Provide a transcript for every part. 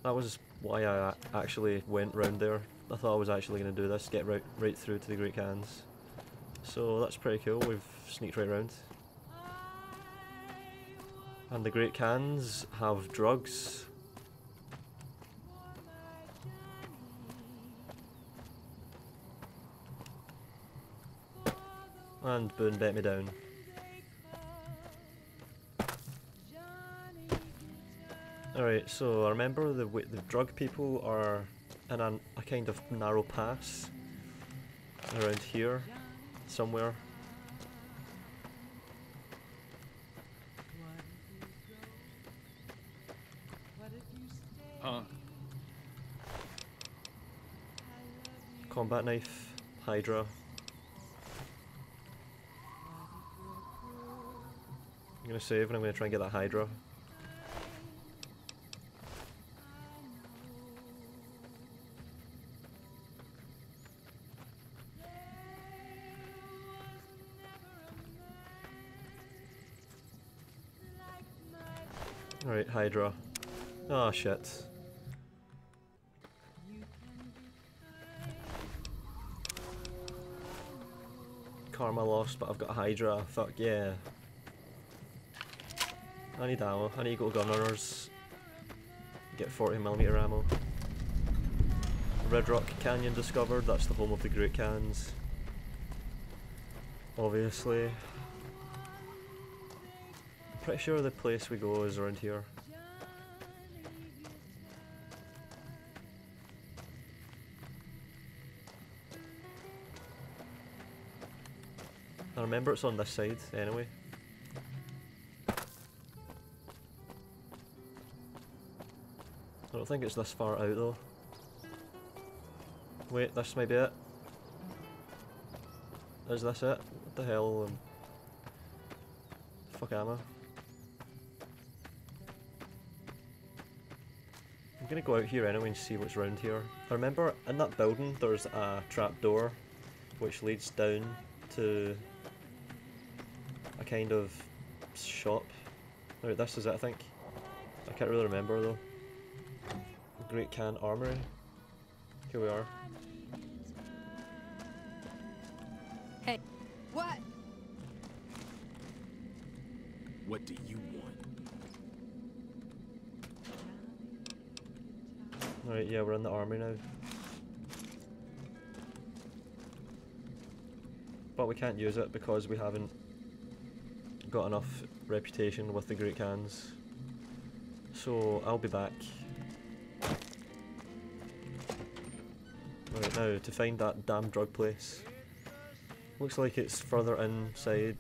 That was why I actually went round there. I thought I was actually going to do this, get right through to the Great Cans. So that's pretty cool, we've sneaked right round. And the Great Cans have drugs. And Boone bet me down. Alright, so I remember the drug people are in a kind of narrow pass around here, somewhere. Huh? Combat knife, Hydra. I'm gonna save and I'm gonna try and get that Hydra. Alright, Hydra. Oh shit. Karma lost, but I've got a Hydra. Fuck yeah. I need ammo. I need to go to gun runners. Get 40mm ammo. Red Rock Canyon discovered. That's the home of the Great Cans. Obviously. Pretty sure the place we go is around here. I remember it's on this side, anyway. I don't think it's this far out though. Wait, this might be it. Is this it? What the hell? Fuck am I? I'm gonna go out here anyway and see what's around here. I remember in that building there's a trapdoor which leads down to a kind of shop. Right, this is it I think. I can't really remember though. Great Can Armory. Here we are. Hey. What? What do you want? Alright, yeah, we're in the army now. But we can't use it because we haven't got enough reputation with the Great Cans. So I'll be back. Right now, to find that damn drug place. Looks like it's further inside.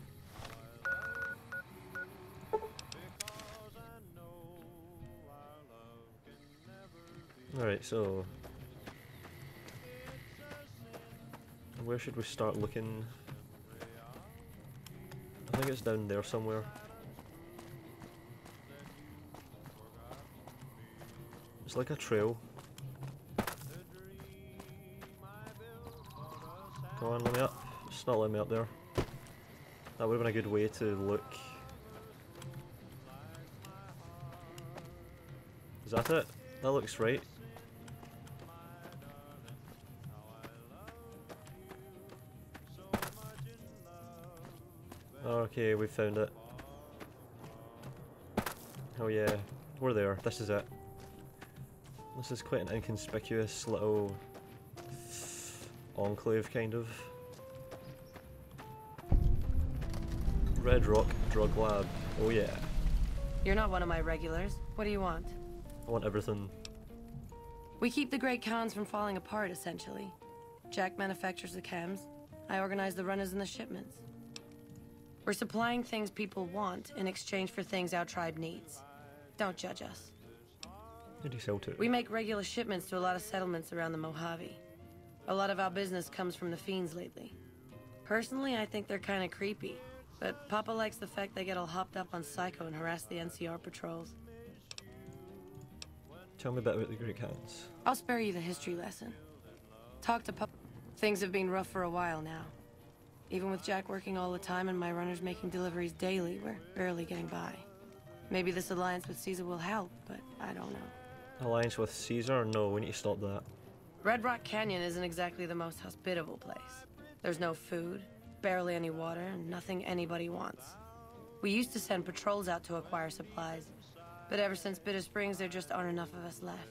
Alright, so where should we start looking? I think it's down there somewhere. It's like a trail. Come on, let me up. It's not letting me up there. That would have been a good way to look. Is that it? That looks right. Okay, we found it. Oh yeah, we're there. This is it. This is quite an inconspicuous little enclave, kind of. Red Rock Drug Lab. Oh yeah. You're not one of my regulars. What do you want? I want everything. We keep the Great Cons from falling apart, essentially. Jack manufactures the chems. I organize the runners and the shipments. We're supplying things people want in exchange for things our tribe needs. Don't judge us. Who do you sell to? We make regular shipments to a lot of settlements around the Mojave. A lot of our business comes from the fiends lately. Personally, I think they're kind of creepy, but Papa likes the fact they get all hopped up on Psycho and harass the NCR patrols. Tell me a bit about the Great Cans. I'll spare you the history lesson. Talk to Papa. Things have been rough for a while now. Even with Jack working all the time and my runners making deliveries daily, we're barely getting by. Maybe this alliance with Caesar will help, but I don't know. Alliance with Caesar? No, we need to stop that. Red Rock Canyon isn't exactly the most hospitable place. There's no food, barely any water, and nothing anybody wants. We used to send patrols out to acquire supplies, but ever since Bitter Springs, there just aren't enough of us left.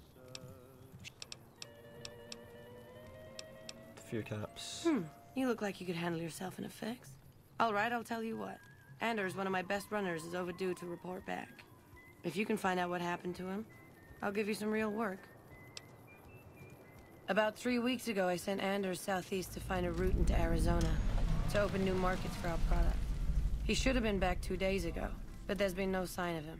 A few caps. You look like you could handle yourself in a fix. All right, I'll tell you what. Anders, one of my best runners, is overdue to report back. If you can find out what happened to him, I'll give you some real work. About 3 weeks ago, I sent Anders southeast to find a route into Arizona to open new markets for our product. He should have been back 2 days ago, but there's been no sign of him.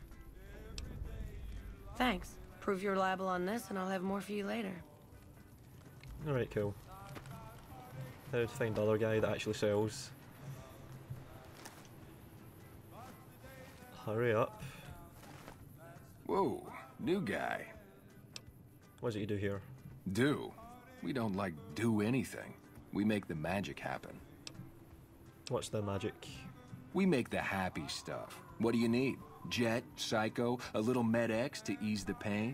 Thanks. Prove you're reliable on this, and I'll have more for you later. Alright, cool. How to find the other guy that actually sells. Hurry up. Whoa, new guy. What is it you do here? Do? We don't, like, do anything. We make the magic happen. What's the magic? We make the happy stuff. What do you need? Jet, Psycho, a little Med-X to ease the pain?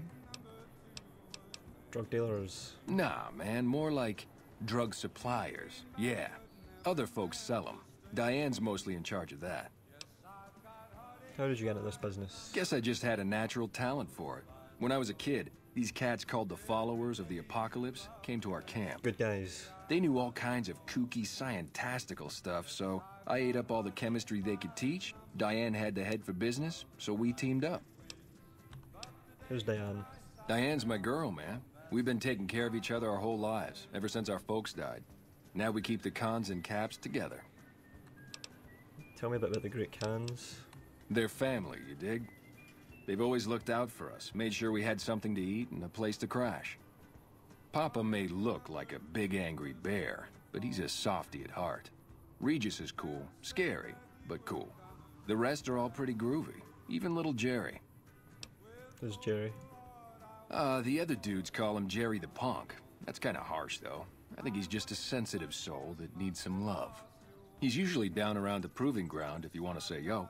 Drug dealers? Nah, man, more like drug suppliers. Yeah. Other folks sell them. Diane's mostly in charge of that. How did you get into this business? Guess I just had a natural talent for it. When I was a kid, these cats called the Followers of the Apocalypse came to our camp. Good guys. They knew all kinds of kooky, scientistical stuff, so I ate up all the chemistry they could teach. Diane had to head for business, so we teamed up. Who's Diane? Diane's my girl, man. We've been taking care of each other our whole lives, ever since our folks died. Now we keep the cons and caps together. Tell me a bit about the Great Cans. They're family, you dig? They've always looked out for us, made sure we had something to eat and a place to crash. Papa may look like a big angry bear, but he's a softy at heart. Regis is cool, scary, but cool. The rest are all pretty groovy, even little Jerry. Who's Jerry? The other dudes call him Jerry the Punk. That's kinda harsh, though. I think he's just a sensitive soul that needs some love. He's usually down around the proving ground if you want to say yo.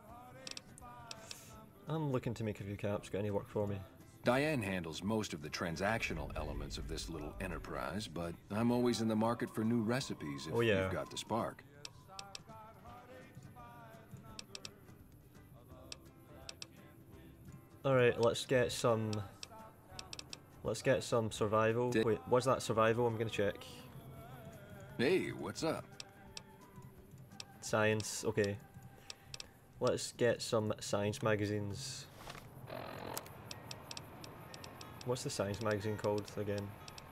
I'm looking to make a few caps. Got any work for me? Diane handles most of the transactional elements of this little enterprise, but I'm always in the market for new recipes if you've got the spark. Alright, let's get some survival. Wait, was that survival? I'm gonna check. Hey, what's up? Science, okay. Let's get some science magazines. What's the science magazine called again?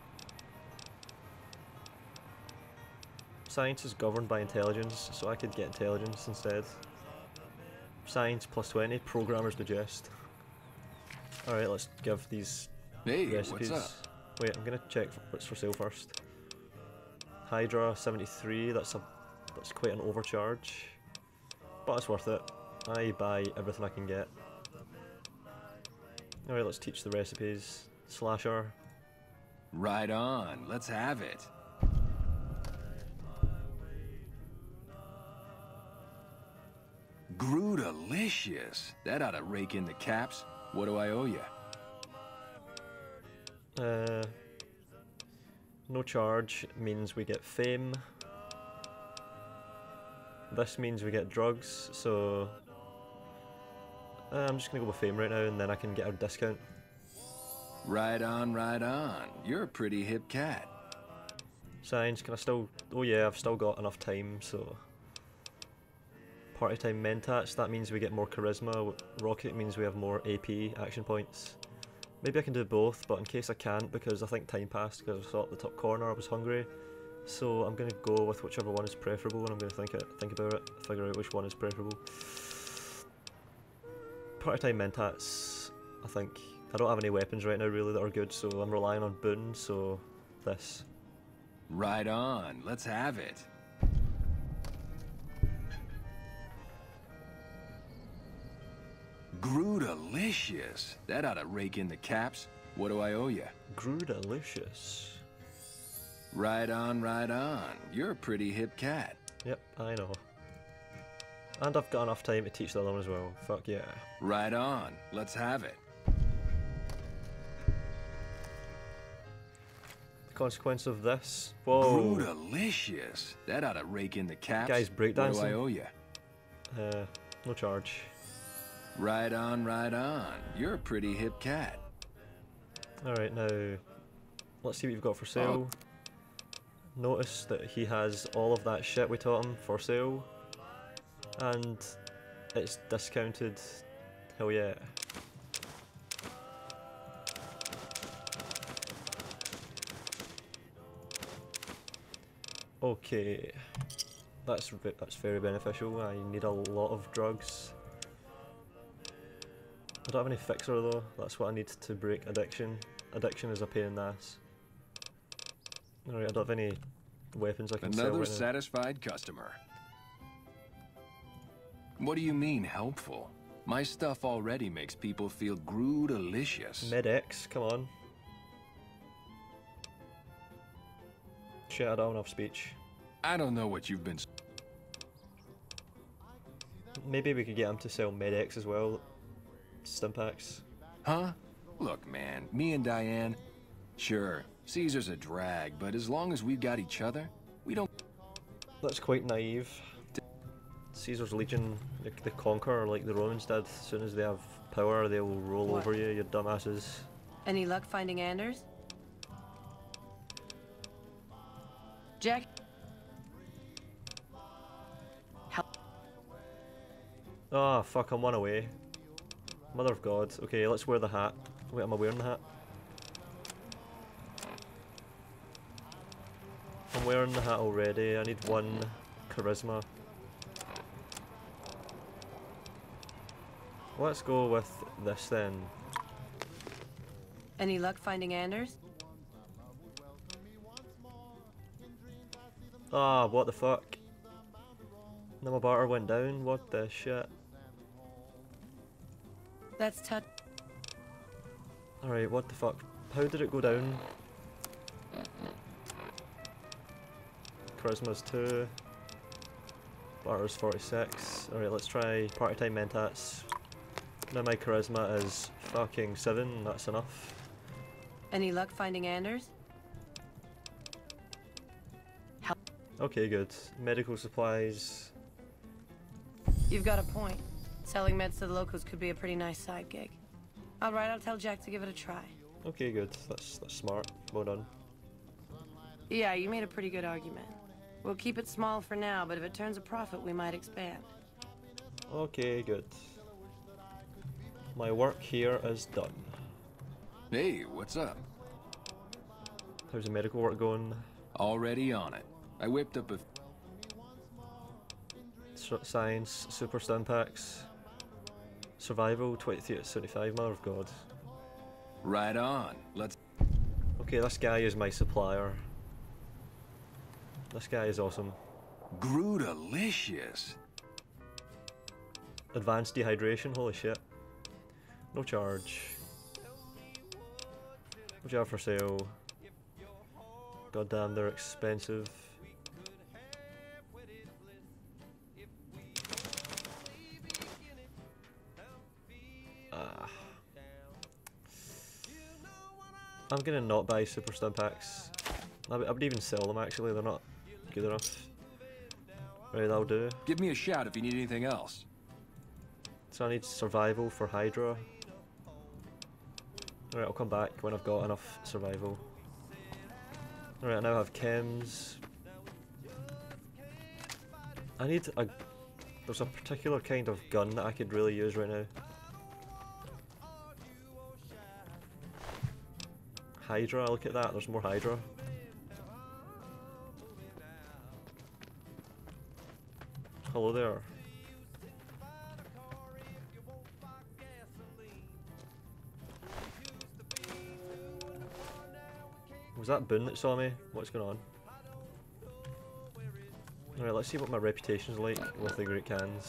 Science is governed by intelligence, so I could get intelligence instead. Science plus 20, programmers digest. Alright, let's give these recipes. What's up? Wait, I'm gonna check what's for sale first. Hydra 73, that's quite an overcharge. But it's worth it. I buy everything I can get. Alright, let's teach the recipes. Slasher. Right on, let's have it. Grootalicious. That ought to rake in the caps. What do I owe you? No charge means we get fame. This means we get drugs, so I'm just gonna go with fame right now, and then I can get a discount. Right on, right on. You're a pretty hip cat. Science, can I still... Oh yeah, I've still got enough time, so... Party time mentats, that means we get more charisma. Rocket means we have more AP, action points. Maybe I can do both, but in case I can't, because I think time passed, because I saw at the top corner I was hungry. So I'm going to go with whichever one is preferable, and I'm going to think about it, figure out which one is preferable. Party time mentats, I think. I don't have any weapons right now really that are good, so I'm relying on boon, so this. Right on, let's have it. Grootalicious. That ought to rake in the caps. What do I owe you? Grootalicious. Right on, right on. You're a pretty hip cat. Yep, I know. And I've got enough time to teach the other one as well. Fuck yeah. Right on. Let's have it. consequence of this. Whoa. Delicious. That ought to rake in the caps. Guy's breakdancing. What do I owe you? No charge. Right on, right on. You're a pretty hip cat. Alright, now let's see what you've got for sale. Notice that he has all of that shit we taught him for sale. And it's discounted. Hell yeah. Okay. That's very beneficial. I need a lot of drugs. I don't have any fixer though. That's what I need to break addiction. Addiction is a pain in the ass. Alright, I don't have any weapons I can sell Another right now. satisfied customer. What do you mean, helpful? My stuff already makes people feel delicious. Med-X, come on. Shit, I don't have enough speech. I don't know what you've been... Maybe we could get him to sell Med-X as well. Stimpaks. Huh? Look, man, me and Diane... Sure, Caesar's a drag, but as long as we've got each other, we don't... That's quite naive. Caesar's Legion, they conquer like the Romans did. As soon as they have power, they will roll over you, you dumbasses. Any luck finding Anders? Jack? Ah, fuck, I'm one away. Mother of God. Okay, let's wear the hat. Wait, am I wearing the hat? I'm wearing the hat already. I need 1 charisma. Let's go with this then. Any luck finding Anders? Ah, what the fuck? Now my barter went down. What the shit? That's touch. Alright, what the fuck? How did it go down? Charisma's 2. Barter's 46. Alright, let's try party time mentats. Now my charisma is fucking 7. That's enough. Any luck finding Anders? Okay, good. Medical supplies. You've got a point. Selling meds to the locals could be a pretty nice side gig. Alright, I'll tell Jack to give it a try. Okay, good. That's smart. Well done. Yeah, you made a pretty good argument. We'll keep it small for now, but if it turns a profit, we might expand. Okay, good. My work here is done. Hey, what's up? How's the medical work going? Already on it. I whipped up a... Science, super stimpaks. Survival, 23 out of 75, mother of God. Right on. Let's... Okay, this guy is my supplier. This guy is awesome. Delicious. Advanced dehydration, holy shit. No charge. What do you have for sale? God damn, they're expensive. I'm gonna not buy super stimpaks. I would even sell them actually, they're not good enough. Right, that'll do. Give me a shout if you need anything else. So I need survival for Hydra. Alright, I'll come back when I've got enough survival. Alright, I now have chems. I need a... There's a particular kind of gun that I could really use right now. Hydra, look at that, there's more Hydra. Hello there. Was that Boone that saw me? What's going on? Alright, let's see what my reputation's like with the Great Cans.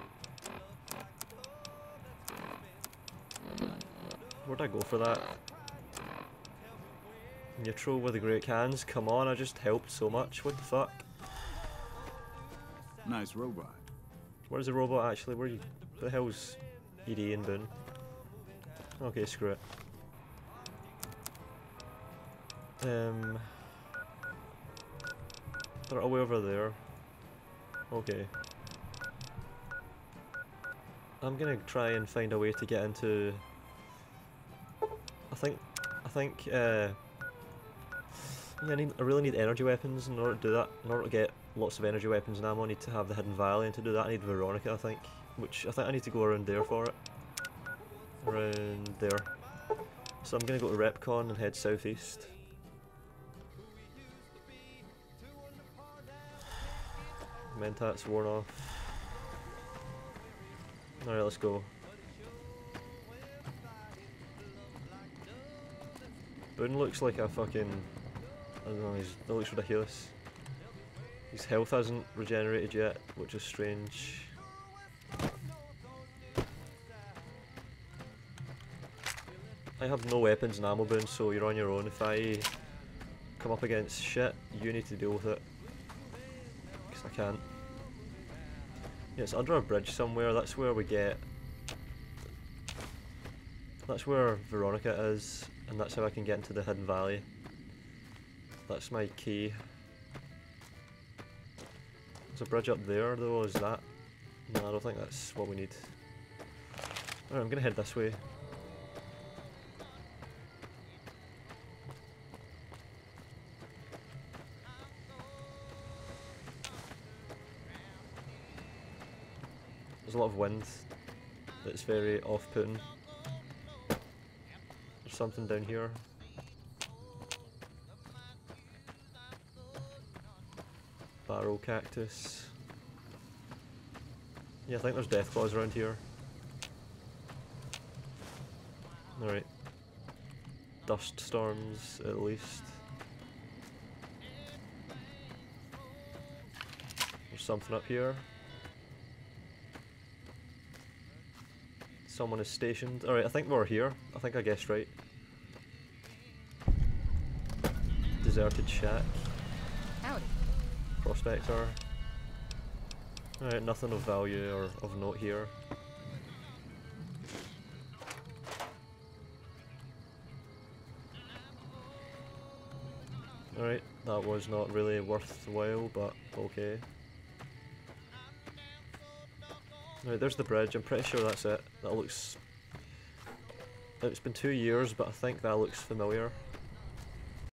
Where'd I go for that? Neutral with the Great Cans? Come on, I just helped so much. What the fuck? Nice robot. Where's the robot actually? Where the hell's ED and Boone? Okay, screw it. They're all the way over there. Okay. I'm gonna try and find a way to get into. I think. Yeah, I really need energy weapons in order to do that. In order to get lots of energy weapons and ammo, I need to have the Hidden Valley, and to do that I need Veronica, I think. Which I think I need to go around there for it. Around there. So I'm gonna go to Repcon and head southeast. Mentat's worn off. Alright, let's go. Boone looks like a fucking... I don't know, that looks ridiculous. His health hasn't regenerated yet, which is strange. I have no weapons and ammo, Boone, so you're on your own. If I come up against shit, you need to deal with it. Because I can't. Yeah, it's under a bridge somewhere, that's where we get... That's where Veronica is, and that's how I can get into the Hidden Valley. That's my key. There's a bridge up there though, is that? No, I don't think that's what we need. Alright, I'm gonna head this way. There's a lot of wind that's very off-putting. There's something down here. Barrel cactus. Yeah, I think there's death claws around here. Alright. Dust storms, at least. There's something up here. Someone is stationed. Alright, I think we're here. I think I guessed right. Deserted shack. Howdy. Prospector. Alright, nothing of value or of note here. Alright, that was not really worthwhile, but okay. Right, there's the bridge. I'm pretty sure that's it. That looks... It's been 2 years, but I think that looks familiar.